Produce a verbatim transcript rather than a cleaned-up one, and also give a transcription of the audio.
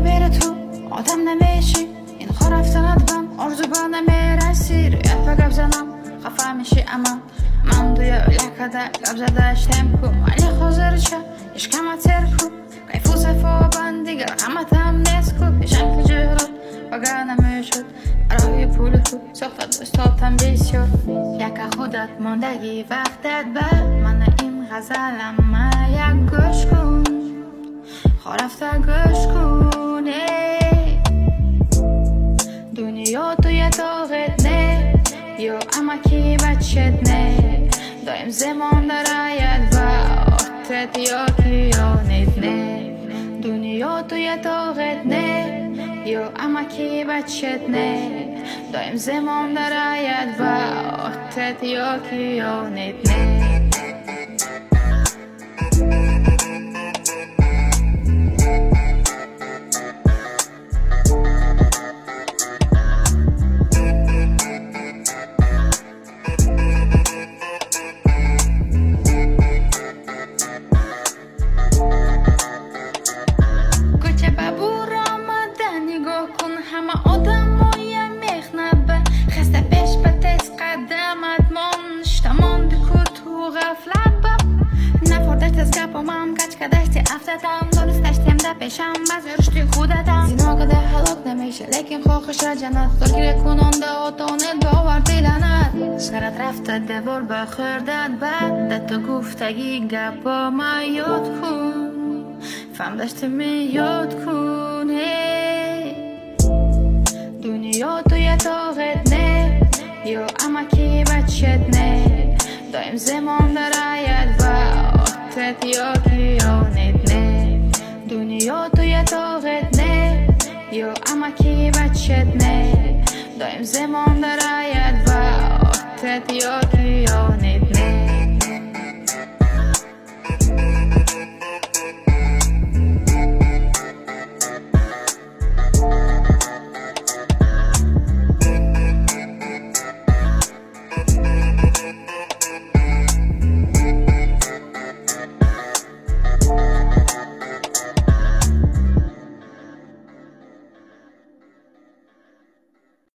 بره تو آدم نمیشی این خواه رفتنت بم آرزو با نمیرسی روی گپ زنم خفه میشی اما من دوی لکده گپ زدهش تیم کو ولی خوزر چه اشکمت سر کو کیفو صفا بند دیگر قمت هم نیست کو پیشن که جهرات بگه نمیشد برای پول تو ساختت بستاتم بسیار یک خودت ماندگی وقتت بر من این غزلم ما یک گوش کن خورفته گوش کن دنیا توی داغت نه یا اما کی بچت نه دایم زمان دراید و آتت یا کیانت نه دنیا توی داغت نه یا اما کی بچت نه دایم زمان دراید و آتت یا کیانت نه پیشم باز رشدی خودتم زینا که ده حلاق نمیشه لیکن خوخش جنت دلگیر کننده آتانت باور دیلنت سرت رفته دوار بخوردت بعد تو گفتگی گپا ما یاد کن فهم داشته می یاد کن دنیا توی داغت نه یا اما کی بچت نه دایم زمان دراید و آتت یا کیانت نه دنیا توی داغت نه یا اما کی بچت نه دایم زمان دراید و آتت یا کیانت